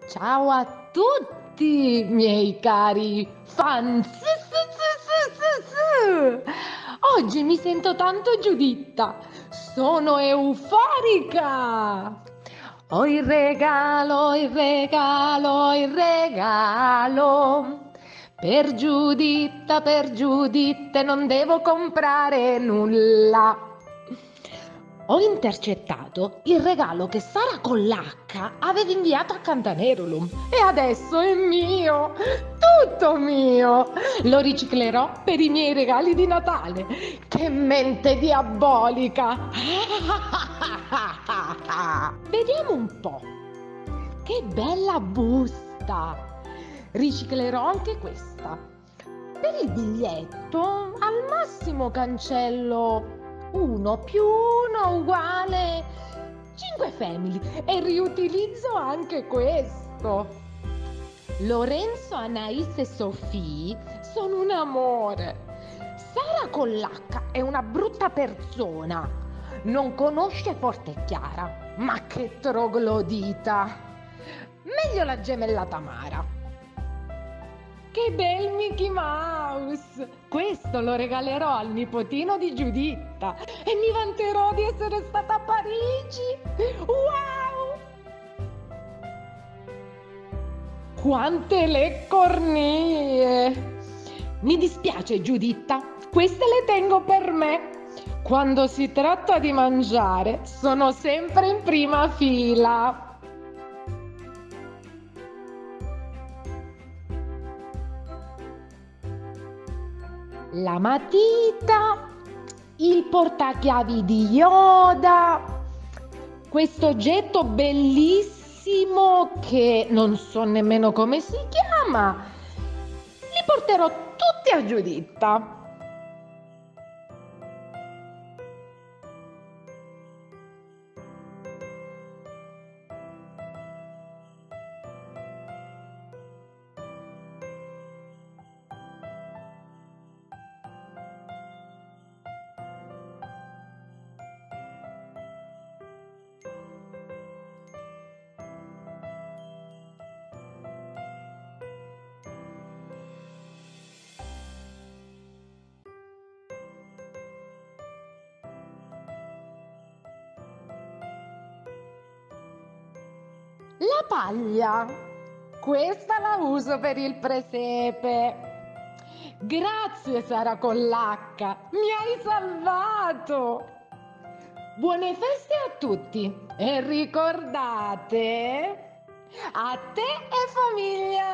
Ciao a tutti, miei cari fans. Oggi mi sento tanto Giuditta. Sono euforica. Ho il regalo, il regalo, il regalo. Per Giuditta non devo comprare nulla. Ho intercettato il regalo che Sara con l'H aveva inviato a Cantanerulam e adesso è mio, tutto mio. Lo riciclerò per i miei regali di Natale. Che mente diabolica! Vediamo un po'. Che bella busta! Riciclerò anche questa. Per il biglietto al massimo cancello 1 più 1 uguale 5 family e riutilizzo anche questo. Lorenzo, Anais e Sofì sono un amore. Sara con l'H è una brutta persona. Non conosce Forte e Chiara, ma che troglodita. Meglio la gemella Tamara. Che bel Mickey Mouse! Questo lo regalerò al nipotino di Giuditta e mi vanterò di essere stata a Parigi! Wow! Quante le cornie! Mi dispiace, Giuditta, queste le tengo per me. Quando si tratta di mangiare, sono sempre in prima fila. La matita, il portachiavi di Yoda, questo oggetto bellissimo che non so nemmeno come si chiama, li porterò tutti a Giuditta. La paglia, questa la uso per il presepe. Grazie Sara con l'H, mi hai salvato. Buone feste a tutti e ricordate, a te e famiglia.